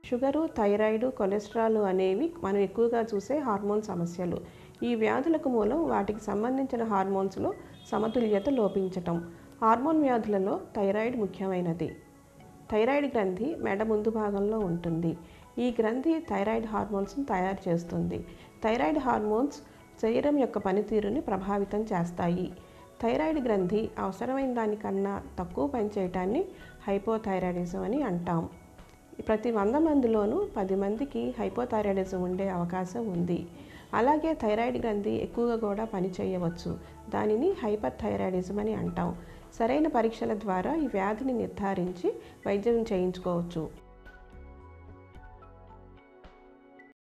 Sugar, thyroid, cholesterol అనేవి మనం ఎక్కువగా చూసే హార్మోన్ సమస్యలు. ఈ వ్యాధులకు మూలం వాటికి సంబంధించిన హార్మోన్స్లో సమతుల్యత లోపించటం. హార్మోన్ వ్యాధులలో థైరాయిడ్ ముఖ్యమైనది. థైరాయిడ్ గ్రంథి మెడ ముందు భాగంలో ఉంటుంది. ఈ గ్రంథి థైరాయిడ్ హార్మోన్స్ను తయారు చేస్తుంది. థైరాయిడ్ హార్మోన్స్ శరీరం యొక్క పనితీరుని ప్రభావితం చేస్తాయి. థైరాయిడ్ గ్రంథి అవసరమైన దానికన్నా తక్కువ పనిచేయటాన్ని హైపోథైరాయిడిజం అని అంటాం. ప్రతి 100 మందిలోనూ 10 మందికి హైపోథైరాయిడిజం ఉండే అవకాశం ఉంది. అలాగే థైరాయిడ్ గ్రంథి ఎక్కువగా కూడా పనిచేయవచ్చు. దానిని హైపర్ థైరాయిడిజం అని అంటాం. సరైన పరీక్షల ద్వారా ఈ వ్యాధిని నిర్ధారించి వైద్యం చేయించుకోవచ్చు.